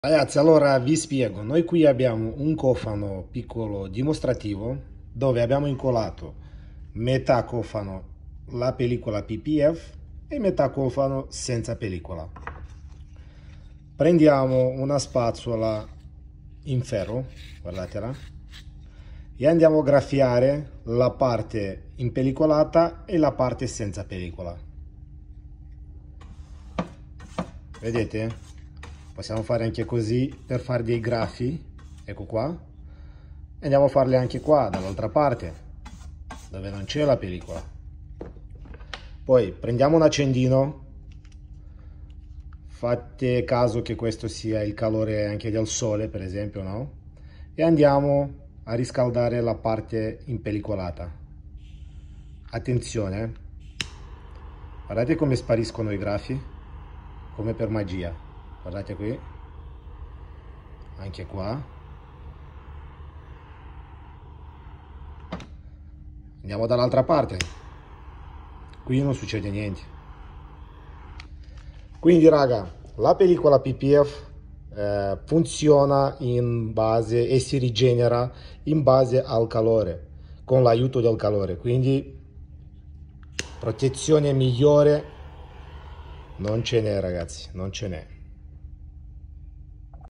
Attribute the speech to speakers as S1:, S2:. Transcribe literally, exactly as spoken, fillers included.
S1: Ragazzi, allora vi spiego, noi qui abbiamo un cofano piccolo dimostrativo dove abbiamo incollato metà cofano la pellicola P P F e metà cofano senza pellicola. Prendiamo una spazzola in ferro, guardatela, e andiamo a graffiare la parte impellicolata e la parte senza pellicola. Vedete? Possiamo fare anche così per fare dei graffi, ecco qua, e andiamo a farli anche qua dall'altra parte dove non c'è la pellicola. Poi prendiamo un accendino, fate caso che questo sia il calore anche del sole, per esempio, no? E andiamo a riscaldare la parte impellicolata. Attenzione, guardate come spariscono i graffi, come per magia. Guardate qui, anche qua. Andiamo dall'altra parte. Qui non succede niente. Quindi raga, la pellicola P P F eh, funziona in base e si rigenera in base al calore, con l'aiuto del calore. Quindi protezione migliore non ce n'è, ragazzi, non ce n'è.